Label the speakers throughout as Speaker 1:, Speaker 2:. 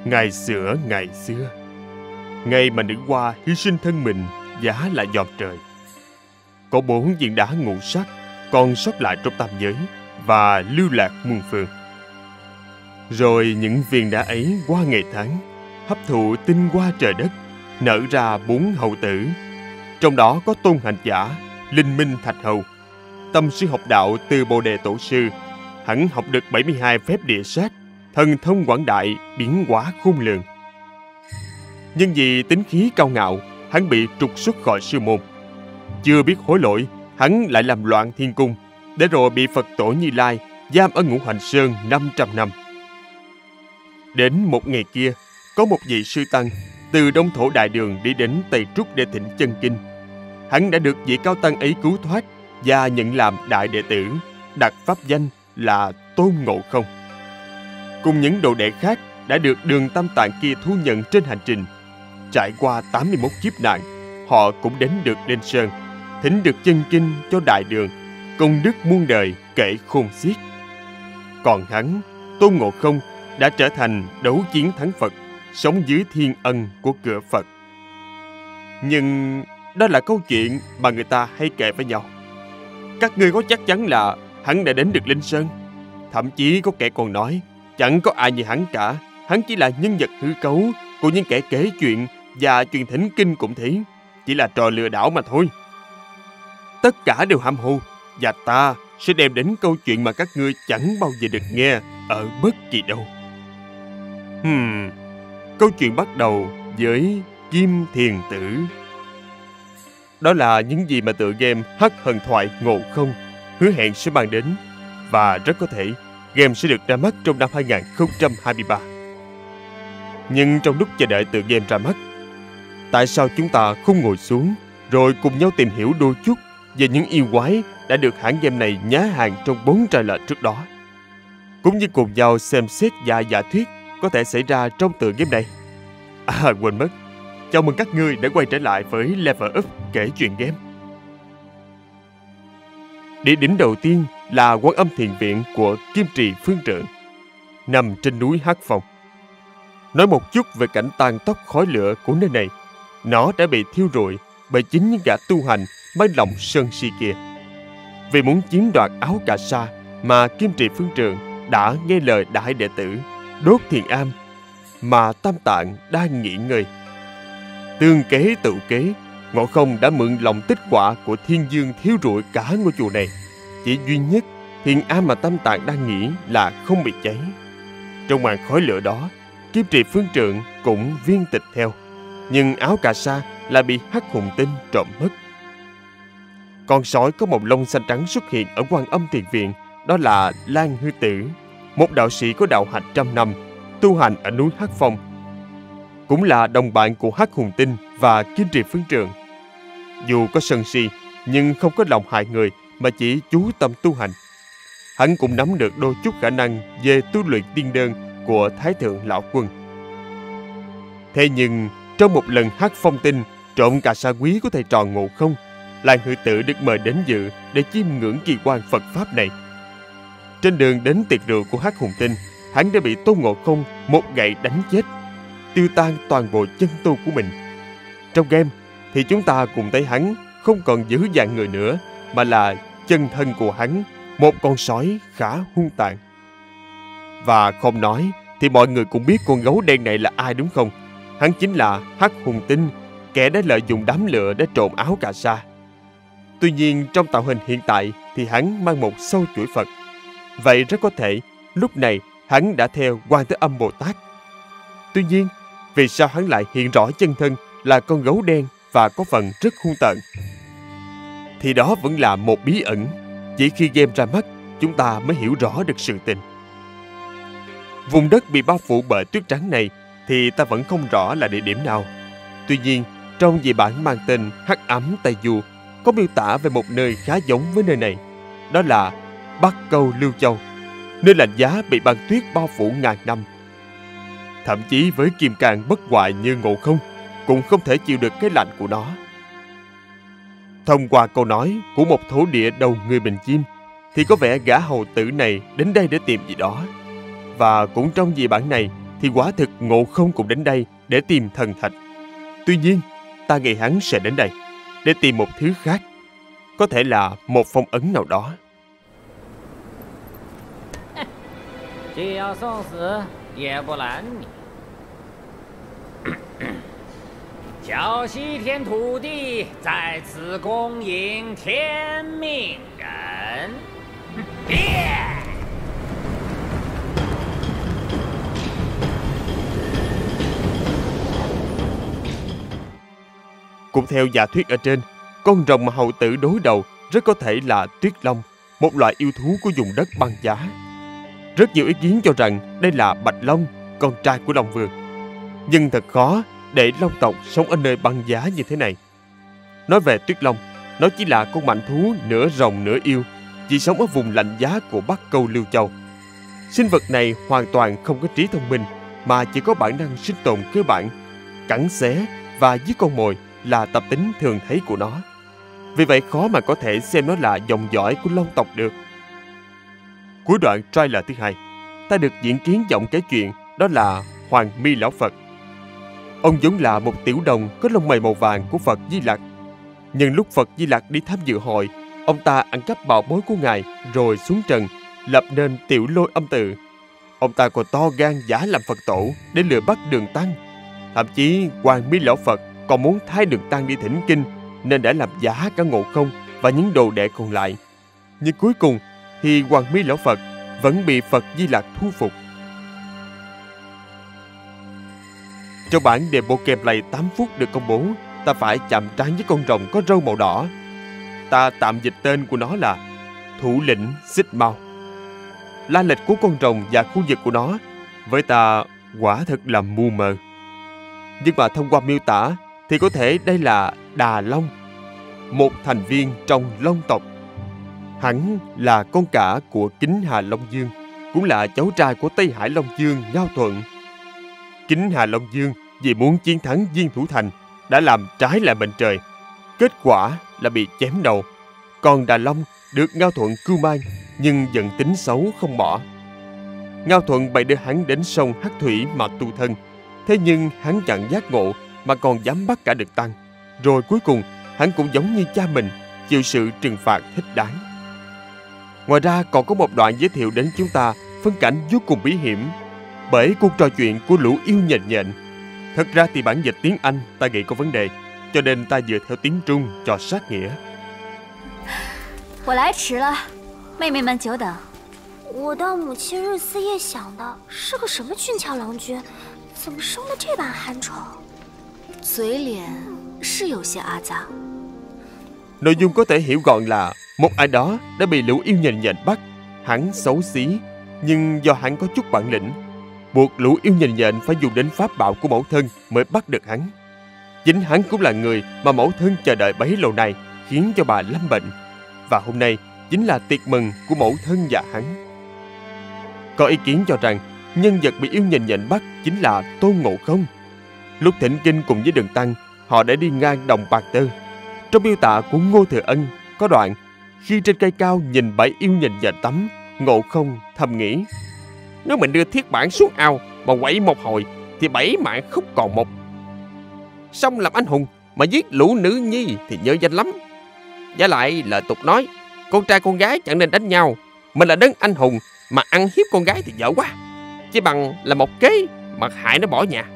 Speaker 1: Ngày xưa, ngày mà nữ hoa hy sinh thân mình giá là giọt trời, có 4 viên đá ngũ sắc còn sót lại trong tam giới và lưu lạc muôn phương. Rồi những viên đá ấy qua ngày tháng hấp thụ tinh hoa trời đất, nở ra 4 hậu tử. Trong đó có tôn hành giả Linh Minh Thạch Hầu, tâm sư học đạo từ Bồ Đề Tổ sư. Hắn học được 72 phép địa sát, thần thông quảng đại, biến hóa khôn lường. Nhưng vì tính khí cao ngạo, hắn bị trục xuất khỏi sư môn. Chưa biết hối lỗi, hắn lại làm loạn thiên cung, để rồi bị Phật tổ Như Lai giam ở Ngũ Hành Sơn 500 năm. Đến một ngày kia, có một vị sư tăng từ Đông Thổ Đại Đường đi đến Tây Trúc để thỉnh chân kinh. Hắn đã được vị cao tăng ấy cứu thoát và nhận làm đại đệ tử, đặt pháp danh là Tôn Ngộ Không. Cùng những đồ đệ khác đã được Đường Tam Tạng kia thu nhận trên hành trình. Trải qua 81 kiếp nạn, họ cũng đến được Linh Sơn, thỉnh được chân kinh cho Đại Đường, công đức muôn đời kể khôn xiết. Còn hắn, Tôn Ngộ Không, đã trở thành đấu chiến thắng Phật, sống dưới thiên ân của cửa Phật. Nhưng đó là câu chuyện mà người ta hay kể với nhau. Các ngươi có chắc chắn là hắn đã đến được Linh Sơn? Thậm chí có kẻ còn nói chẳng có ai như hắn cả, hắn chỉ là nhân vật hư cấu của những kẻ kể chuyện và truyền thỉnh kinh cũng thế, chỉ là trò lừa đảo mà thôi. Tất cả đều hăm hô, và ta sẽ đem đến câu chuyện mà các ngươi chẳng bao giờ được nghe ở bất kỳ đâu. Câu chuyện bắt đầu với Kim Thiền Tử. Đó là những gì mà tựa game Hắc Hthần Thoại Ngộ Không hứa hẹn sẽ mang đến, và rất có thể game sẽ được ra mắt trong năm 2023. Nhưng trong lúc chờ đợi tựa game ra mắt, tại sao chúng ta không ngồi xuống rồi cùng nhau tìm hiểu đôi chút về những yêu quái đã được hãng game này nhá hàng trong 4 trailer trước đó, cũng như cùng nhau xem xét và giả thuyết có thể xảy ra trong tựa game này. Quên mất, chào mừng các ngươi đã quay trở lại với Level Up kể chuyện game. Địa điểm đầu tiên là Quan Âm Thiền Viện của Kim Trì Phương Trượng, nằm trên núi Hắc Phong. Nói một chút về cảnh tàn tóc khói lửa của nơi này, nó đã bị thiêu rụi bởi chính những gã tu hành mang lòng sân si kia. Vì muốn chiếm đoạt áo cà sa mà Kim Trì Phương Trượng đã nghe lời đại đệ tử đốt thiền am mà Tam Tạng đang nghỉ ngơi. Tương kế tự kế, Ngộ Không đã mượn lòng tích quả của thiên dương thiêu rụi cả ngôi chùa này. Chỉ duy nhất thiền am mà Tam Tạng đang nghĩ là không bị cháy. Trong màn khói lửa đó, Kim Trì Phương Trượng cũng viên tịch theo, nhưng áo cà sa lại bị Hắc Hùng Tinh trộm mất. Con sói có màu lông xanh trắng xuất hiện ở Quan Âm Thiền Viện, đó là Lan Hư Tử, một đạo sĩ có đạo hạnh 100 năm, tu hành ở núi Hắc Phong, cũng là đồng bạn của Hắc Hùng Tinh và Kim Trì Phương Trượng. Dù có sân si, nhưng không có lòng hại người mà chỉ chú tâm tu hành. Hắn cũng nắm được đôi chút khả năng về tu luyện tiên đơn của Thái Thượng Lão Quân. Thế nhưng trong một lần Hắc Phong Tinh trộm cà sa quý của thầy trò Ngộ Không, Lan Hư Tử được mời đến dự để chiêm ngưỡng kỳ quan Phật pháp này. Trên đường đến tiệc rượu của Hắc Hùng Tinh, hắn đã bị Tôn Ngộ Không một gậy đánh chết, tiêu tan toàn bộ chân tu của mình. Trong game thì chúng ta cùng thấy hắn không còn giữ dạng người nữa, mà là chân thân của hắn, một con sói khá hung tàn. Và không nói thì mọi người cũng biết con gấu đen này là ai đúng không? Hắn chính là Hắc Hùng Tinh, kẻ đã lợi dụng đám lửa để trộm áo cà sa. Tuy nhiên trong tạo hình hiện tại thì hắn mang một sâu chuỗi Phật. Vậy rất có thể lúc này hắn đã theo Quan Thế Âm Bồ Tát. Tuy nhiên, vì sao hắn lại hiện rõ chân thân là con gấu đen và có phần rất hung tợn? Thì đó vẫn là một bí ẩn. Chỉ khi game ra mắt, chúng ta mới hiểu rõ được sự tình. Vùng đất bị bao phủ bởi tuyết trắng này thì ta vẫn không rõ là địa điểm nào. Tuy nhiên, trong dị bản mang tên Hắc Ám Tây Du có miêu tả về một nơi khá giống với nơi này. Đó là Bắc Câu Lưu Châu, nơi lạnh giá bị băng tuyết bao phủ ngàn năm. Thậm chí với kim cang bất hoại như Ngộ Không cũng không thể chịu được cái lạnh của nó. Thông qua câu nói của một thổ địa đầu người bình chim thì có vẻ gã hầu tử này đến đây để tìm gì đó. Và cũng trong dị bản này thì quả thực Ngộ Không cũng đến đây để tìm thần thạch. Tuy nhiên, ta nghĩ hắn sẽ đến đây để tìm một thứ khác, có thể là một phong ấn nào đó.
Speaker 2: 既要送死，也不拦你。叫西天土地在此恭迎天命人。
Speaker 1: Cũng theo giả thuyết ở trên, con rồng mà hầu tử đối đầu rất có thể là Tuyết Long, một loại yêu thú của vùng đất băng giá. Rất nhiều ý kiến cho rằng đây là Bạch Long, con trai của Long Vương. Nhưng thật khó để Long tộc sống ở nơi băng giá như thế này. Nói về Tuyết Long, nó chỉ là con mạnh thú nửa rồng nửa yêu, chỉ sống ở vùng lạnh giá của Bắc Câu Lưu Châu. Sinh vật này hoàn toàn không có trí thông minh, mà chỉ có bản năng sinh tồn cơ bản. Cắn xé và giết con mồi là tập tính thường thấy của nó. Vì vậy khó mà có thể xem nó là dòng dõi của Long tộc được. Cuối đoạn trailer thứ 2, ta được diễn kiến giọng kể chuyện, đó là Hoàng Mi Lão Phật. Ông giống là một tiểu đồng có lông mày màu vàng của Phật Di Lặc. Nhưng lúc Phật Di Lặc đi tham dự hội, ông ta ăn cắp bảo bối của ngài rồi xuống trần, lập nên Tiểu Lôi Âm Tự. Ông ta còn to gan giả làm Phật tổ để lừa bắt Đường Tăng. Thậm chí Hoàng Mi Lão Phật còn muốn thay Đường Tăng đi thỉnh kinh, nên đã làm giả cả Ngộ Không và những đồ đệ còn lại. Nhưng cuối cùng thì Hoàng Mi Lão Phật vẫn bị Phật Di Lặc thu phục. Trong bản demo gameplay 8 phút được công bố, ta phải chạm trán với con rồng có râu màu đỏ. Ta tạm dịch tên của nó là Thủ lĩnh Xích Mau. La lịch của con rồng và khu vực của nó với ta quả thật là mù mờ. Nhưng mà thông qua miêu tả thì có thể đây là Đà Long, một thành viên trong Long tộc. Hắn là con cả của Kính Hà Long Dương, cũng là cháu trai của Tây Hải Long Dương Ngao Thuận. Kính Hà Long Dương vì muốn chiến thắng Viên Thủ Thành đã làm trái lại mệnh trời, kết quả là bị chém đầu. Còn Đà Long được Ngao Thuận cưu mang, nhưng giận tính xấu không bỏ. Ngao Thuận bày đưa hắn đến sông Hắc Thủy mà tu thân. Thế nhưng hắn chẳng giác ngộ mà còn dám bắt cả Được Tăng. Rồi cuối cùng hắn cũng giống như cha mình, chịu sự trừng phạt thích đáng. Ngoài ra còn có một đoạn giới thiệu đến chúng ta phân cảnh vô cùng bí hiểm bởi cuộc trò chuyện của lũ yêu nhện nhện. Thật ra thì bản dịch tiếng Anh ta nghĩ có vấn đề, cho nên ta dựa theo tiếng Trung cho sát nghĩa.
Speaker 3: 我来迟了，妹妹们久等。
Speaker 4: 我到母亲日思夜想的是个什么俊俏郎君，怎么生得这般憨丑？
Speaker 3: 嘴脸是有些阿杂。
Speaker 1: Nội dung có thể hiểu gọn là một ai đó đã bị lũ yêu nhện nhện bắt. Hắn xấu xí, nhưng do hắn có chút bản lĩnh, buộc lũ yêu nhện nhện phải dùng đến pháp bảo của mẫu thân mới bắt được hắn. Chính hắn cũng là người mà mẫu thân chờ đợi bấy lâu nay, khiến cho bà lâm bệnh. Và hôm nay chính là tiệc mừng của mẫu thân và hắn. Có ý kiến cho rằng nhân vật bị yêu nhện nhện bắt chính là Tôn Ngộ Không. Lúc thỉnh kinh cùng với Đường Tăng, họ đã đi ngang đồng Bạc Tơ. Trong miêu tả của Ngô Thừa Ân có đoạn khi trên cây cao nhìn bãi yêu nhện nhện tắm, Ngộ Không thầm nghĩ: nếu mình đưa thiết bản xuống ao mà quậy một hồi thì 7 mạng không còn một. Xong làm anh hùng mà giết lũ nữ nhi thì nhớ danh lắm. Và lại lời tục nói con trai con gái chẳng nên đánh nhau. Mình là đấng anh hùng mà ăn hiếp con gái thì dở quá, chỉ bằng là một kế mà hại nó bỏ nhà.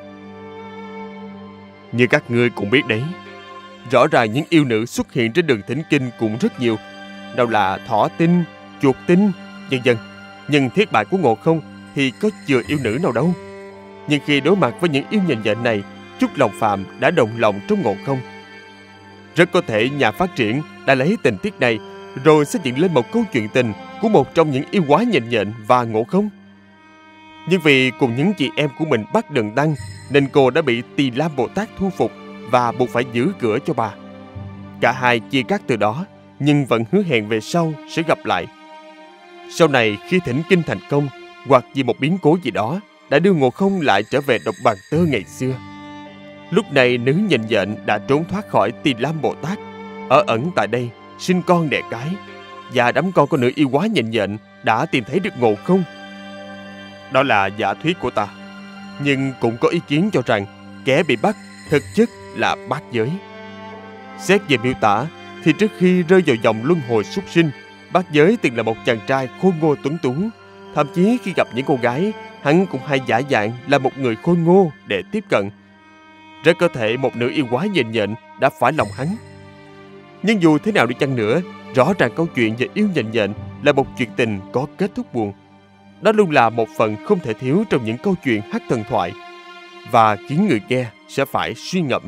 Speaker 1: Như các ngươi cũng biết đấy, rõ ràng những yêu nữ xuất hiện trên đường thỉnh kinh cũng rất nhiều. Đâu là thỏ tinh, chuột tinh, vân vân. Nhưng thiết bại của Ngộ Không thì có chừa yêu nữ nào đâu. Nhưng khi đối mặt với những yêu nhện nhện này, Chúc Lòng Phàm đã đồng lòng trong Ngộ Không. Rất có thể nhà phát triển đã lấy tình tiết này rồi xây dựng lên một câu chuyện tình của một trong những yêu quái nhện nhện và Ngộ Không. Nhưng vì cùng những chị em của mình bắt Đường Tăng nên cô đã bị Tỳ Lam Bồ Tát thu phục và buộc phải giữ cửa cho bà. Cả hai chia cắt từ đó, nhưng vẫn hứa hẹn về sau sẽ gặp lại. Sau này khi thỉnh kinh thành công, hoặc vì một biến cố gì đó, đã đưa Ngộ Không lại trở về đồng Bàn Tơ ngày xưa. Lúc này nữ nhện nhện đã trốn thoát khỏi Tỳ Lam Bồ Tát, ở ẩn tại đây, sinh con đẻ cái, và đám con của nữ yêu quái nhện nhện đã tìm thấy được Ngộ Không. Đó là giả thuyết của ta. nhưng cũng có ý kiến cho rằng kẻ bị bắt thực chất là bát giới. Xét về miêu tả thì trước khi rơi vào vòng luân hồi súc sinh, bát giới từng là một chàng trai khôi ngô tuấn tú. Thậm chí khi gặp những cô gái, hắn cũng hay giả dạng là một người khôi ngô để tiếp cận. Rất có thể một nữ yêu quái nhện nhện đã phải lòng hắn. Nhưng dù thế nào đi chăng nữa, rõ ràng câu chuyện về yêu nhện nhện là một chuyện tình có kết thúc buồn. Đó luôn là một phần không thể thiếu trong những câu chuyện hắc thần thoại, và khiến người nghe sẽ phải suy ngẫm.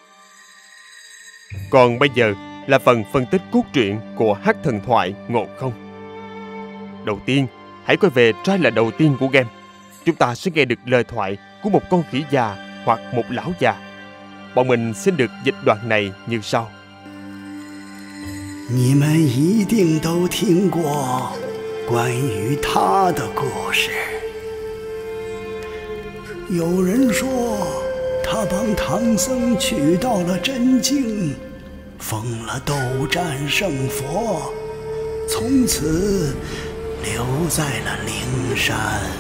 Speaker 1: Còn bây giờ là phần phân tích cốt truyện của hắc thần thoại Ngộ Không. Đầu tiên, hãy quay về trailer đầu tiên của game. Chúng ta sẽ nghe được lời thoại của một con khỉ già hoặc một lão già. Bọn mình xin được dịch đoạn này như sau.
Speaker 5: 你们一定都听过关于他的故事。有人说，他帮唐僧取到了真经，封了斗战胜佛，从此留在了灵山。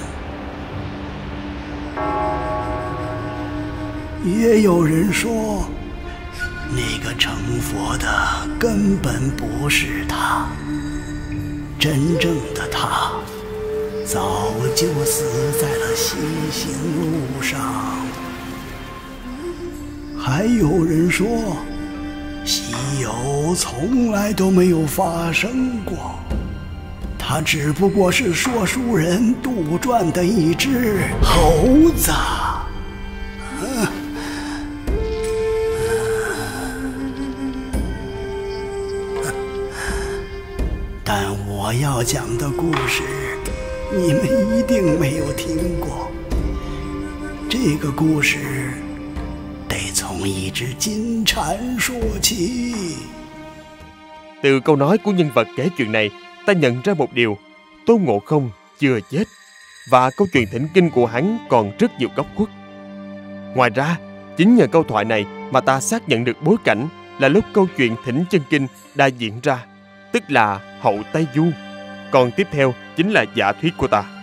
Speaker 5: 也有人说，那个成佛的根本不是他，真正的他早就死在了西行路上。还有人说，西游从来都没有发生过，他只不过是说书人杜撰的一只猴子。但我要讲的故事，你们一定没有听过。这个故事得从一只金蝉说起。
Speaker 1: Từ câu nói của nhân vật kể chuyện này, ta nhận ra một điều: Tôn Ngộ Không chưa chết, và câu chuyện thỉnh kinh của hắn còn rất nhiều góc khuất. Ngoài ra, chính nhờ câu thoại này mà ta xác nhận được bối cảnh là lúc câu chuyện thỉnh chân kinh đã diễn ra, tức là hậu Tây Du. Còn tiếp theo chính là giả thuyết của ta.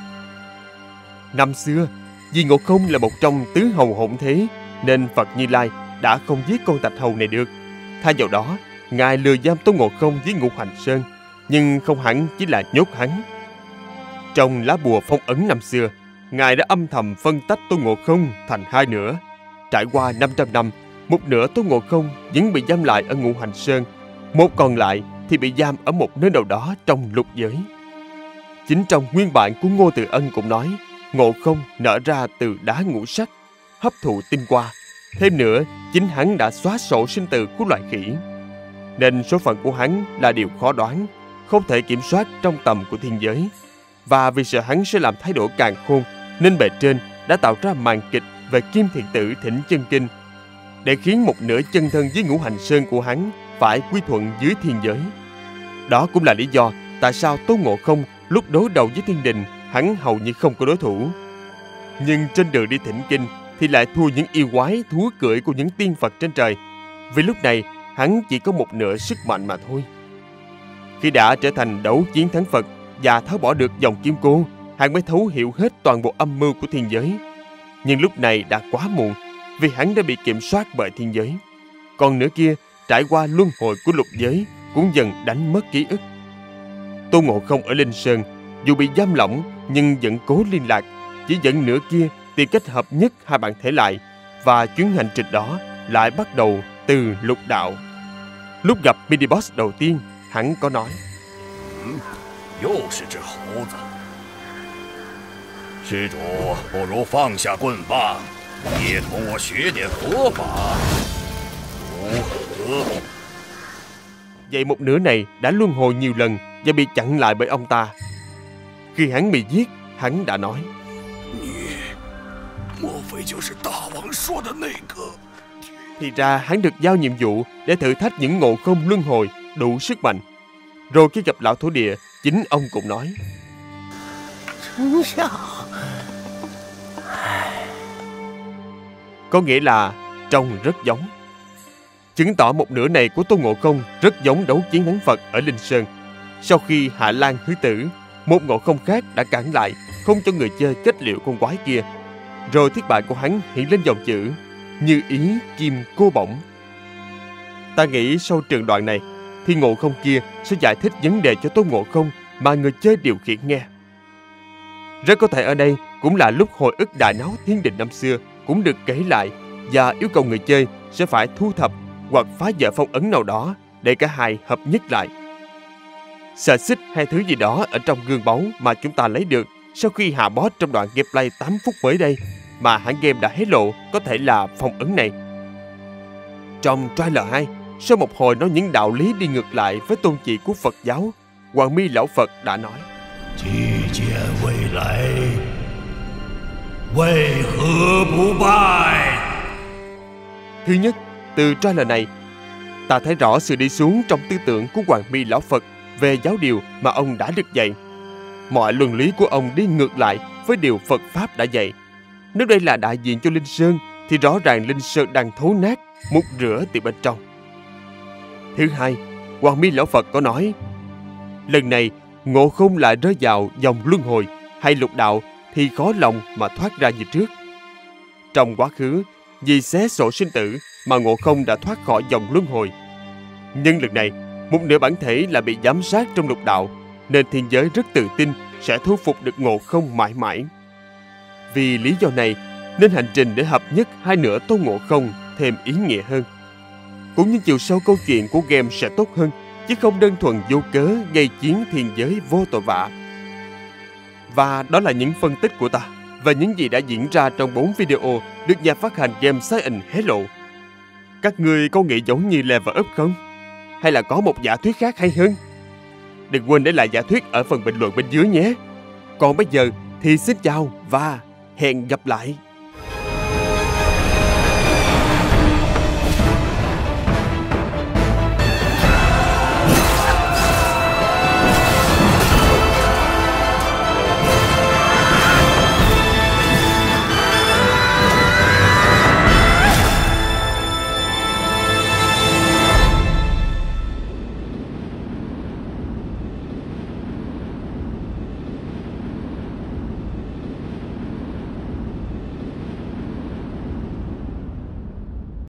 Speaker 1: Năm xưa, vì Ngộ Không là một trong tứ hầu hỗn thế, nên Phật Như Lai đã không giết con Thạch Hầu này được. Thay vào đó, Ngài lừa giam Tôn Ngộ Không với Ngũ Hành Sơn, nhưng không hẳn chỉ là nhốt hắn. Trong lá bùa phong ấn năm xưa, Ngài đã âm thầm phân tách Tôn Ngộ Không thành hai nửa. Trải qua 500 năm, một nửa Tôn Ngộ Không vẫn bị giam lại ở Ngũ Hành Sơn, một còn lại thì bị giam ở một nơi nào đó trong lục giới. Chính trong nguyên bản của Ngô Từ Ân cũng nói, Ngộ Không nở ra từ đá ngũ sắc, hấp thụ tinh hoa. Thêm nữa, chính hắn đã xóa sổ sinh tử của loài khỉ, nên số phận của hắn là điều khó đoán, không thể kiểm soát trong tầm của thiên giới. Và vì sợ hắn sẽ làm thay đổi càn khôn, nên bề trên đã tạo ra màn kịch về Kim Thiện Tử thỉnh chân kinh, để khiến một nửa chân thân với Ngũ Hành Sơn của hắn phải quy thuận dưới thiên giới. Đó cũng là lý do tại sao Tôn Ngộ Không lúc đối đầu với thiên đình, hắn hầu như không có đối thủ. Nhưng trên đường đi thỉnh kinh thì lại thua những yêu quái thú cưỡi của những tiên Phật trên trời, vì lúc này hắn chỉ có một nửa sức mạnh mà thôi. Khi đã trở thành đấu chiến thắng Phật và tháo bỏ được dòng kim cô, hắn mới thấu hiểu hết toàn bộ âm mưu của thiên giới. Nhưng lúc này đã quá muộn, vì hắn đã bị kiểm soát bởi thiên giới. Còn nửa kia, trải qua luân hồi của lục giới, cũng dần đánh mất ký ức. Tôn Ngộ Không ở Linh Sơn, dù bị giam lỏng nhưng vẫn cố liên lạc, chỉ dẫn nửa kia tìm cách hợp nhất hai bản thể lại, và chuyến hành trình đó lại bắt đầu từ lục đạo. Lúc gặp mini boss đầu tiên, hắn có nói:
Speaker 6: 又是只猴子。施主不如放下棍棒，也同我学点佛法，如何？
Speaker 1: Vậy một nửa này đã luân hồi nhiều lần và bị chặn lại bởi ông ta. Khi hắn bị giết, hắn đã nói:
Speaker 5: 莫非就是大王说的那个？
Speaker 1: Thì ra hắn được giao nhiệm vụ để thử thách những Ngộ Không luân hồi đủ sức mạnh. Rồi khi gặp lão thổ địa, chính ông cũng nói:
Speaker 5: 真相。
Speaker 1: Có nghĩa là trông rất giống. Chứng tỏ một nửa này của Tôn Ngộ Không rất giống đấu chiến thắng Phật ở Linh Sơn. Sau khi Hạ Lan hứa tử, một Ngộ Không khác đã cản lại, không cho người chơi kết liễu con quái kia. Rồi thiết bài của hắn hiện lên dòng chữ như ý kim cô bổng. Ta nghĩ sau trường đoạn này thì Ngộ Không kia sẽ giải thích vấn đề cho Tôn Ngộ Không mà người chơi điều khiển nghe. Rất có thể ở đây cũng là lúc hồi ức đại náo thiên đình năm xưa cũng được kể lại, và yêu cầu người chơi sẽ phải thu thập hoặc phá vỡ phong ấn nào đó để cả hai hợp nhất lại. Sợi xích hay thứ gì đó ở trong gương báu mà chúng ta lấy được sau khi hạ boss trong đoạn gameplay 8 phút mới đây mà hãng game đã hé lộ có thể là phong ấn này. Trong trailer 2, sau một hồi nói những đạo lý đi ngược lại với tôn chỉ của Phật giáo, Hoàng Mi Lão Phật đã nói:
Speaker 5: Chi chia未来,為何不敗?
Speaker 1: Thứ nhất, từ trailer này, ta thấy rõ sự đi xuống trong tư tưởng của Hoàng Mi Lão Phật về giáo điều mà ông đã được dạy. Mọi luân lý của ông đi ngược lại với điều Phật Pháp đã dạy. Nếu đây là đại diện cho Linh Sơn thì rõ ràng Linh Sơn đang thối nát, mục rửa từ bên trong. Thứ hai, Hoàng Mi Lão Phật có nói, lần này Ngộ Không lại rơi vào dòng luân hồi hay lục đạo thì khó lòng mà thoát ra như trước. Trong quá khứ, vì xé sổ sinh tử mà Ngộ Không đã thoát khỏi dòng luân hồi. Nhưng lần này, một nửa bản thể là bị giám sát trong lục đạo, nên thiên giới rất tự tin sẽ thu phục được Ngộ Không mãi mãi. Vì lý do này, nên hành trình để hợp nhất hai nửa Tôn Ngộ Không thêm ý nghĩa hơn. Cũng như chiều sâu câu chuyện của game sẽ tốt hơn, chứ không đơn thuần vô cớ gây chiến thiên giới vô tội vạ. Và đó là những phân tích của ta và những gì đã diễn ra trong 4 video được nhà phát hành game Science hé lộ. Các ngươi có nghĩ giống như Level Up không? Hay là có một giả thuyết khác hay hơn? Đừng quên để lại giả thuyết ở phần bình luận bên dưới nhé. Còn bây giờ thì xin chào và hẹn gặp lại.